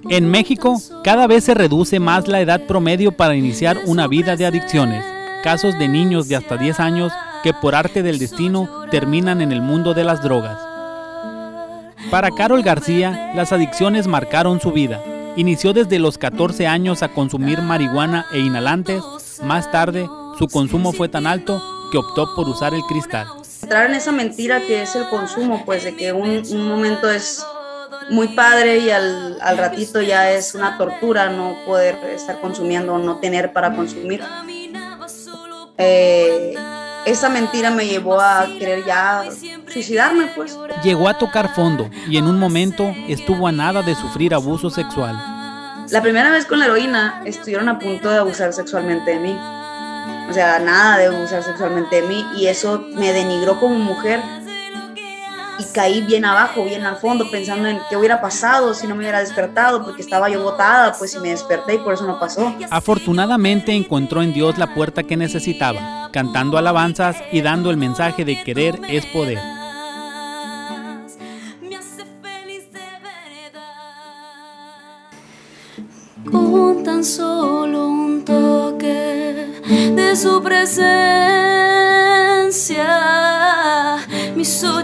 En México, cada vez se reduce más la edad promedio para iniciar una vida de adicciones. Casos de niños de hasta 10 años que por arte del destino terminan en el mundo de las drogas. Para Carol García, las adicciones marcaron su vida. Inició desde los 14 años a consumir marihuana e inhalantes. Más tarde, su consumo fue tan alto que optó por usar el cristal. Entrar en esa mentira que es el consumo, pues de que un momento es muy padre y al ratito ya es una tortura no poder estar consumiendo, no tener para consumir. Esa mentira me llevó a querer ya suicidarme, pues. Llegó a tocar fondo y en un momento estuvo a nada de sufrir abuso sexual. La primera vez con la heroína estuvieron a punto de abusar sexualmente de mí. O sea, nada de abusar sexualmente de mí, y eso me denigró como mujer. Y caí bien abajo, bien al fondo, pensando en qué hubiera pasado si no me hubiera despertado, porque estaba yo botada, pues, y me desperté y por eso no pasó. Afortunadamente encontró en Dios la puerta que necesitaba, cantando alabanzas y dando el mensaje de querer es poder. Con tan solo un toque de su presencia me hizo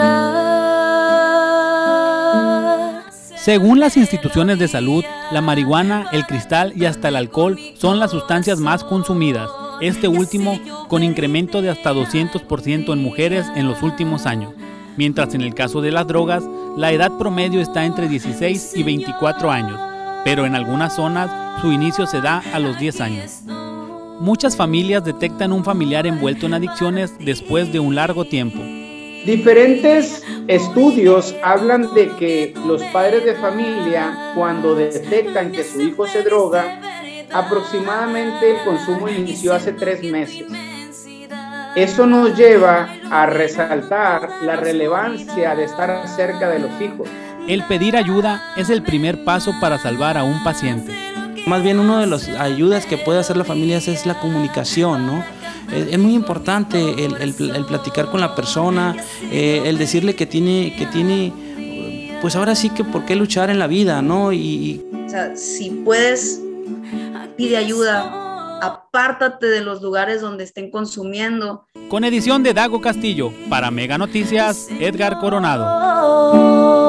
llorar. Según las instituciones de salud, la marihuana, el cristal y hasta el alcohol son las sustancias más consumidas, este último con incremento de hasta 200% en mujeres en los últimos años, mientras en el caso de las drogas, la edad promedio está entre 16 y 24 años, pero en algunas zonas su inicio se da a los 10 años. Muchas familias detectan un familiar envuelto en adicciones después de un largo tiempo. Diferentes estudios hablan de que los padres de familia, cuando detectan que su hijo se droga, aproximadamente el consumo inició hace 3 meses. Eso nos lleva a resaltar la relevancia de estar cerca de los hijos. El pedir ayuda es el primer paso para salvar a un paciente. Más bien, una de las ayudas que puede hacer la familia es la comunicación, ¿no? Es muy importante el platicar con la persona, el decirle que tiene, pues ahora sí que por qué luchar en la vida, ¿no? O sea, si puedes, pide ayuda, apártate de los lugares donde estén consumiendo. Con edición de Dago Castillo, para Mega Noticias, Edgar Coronado.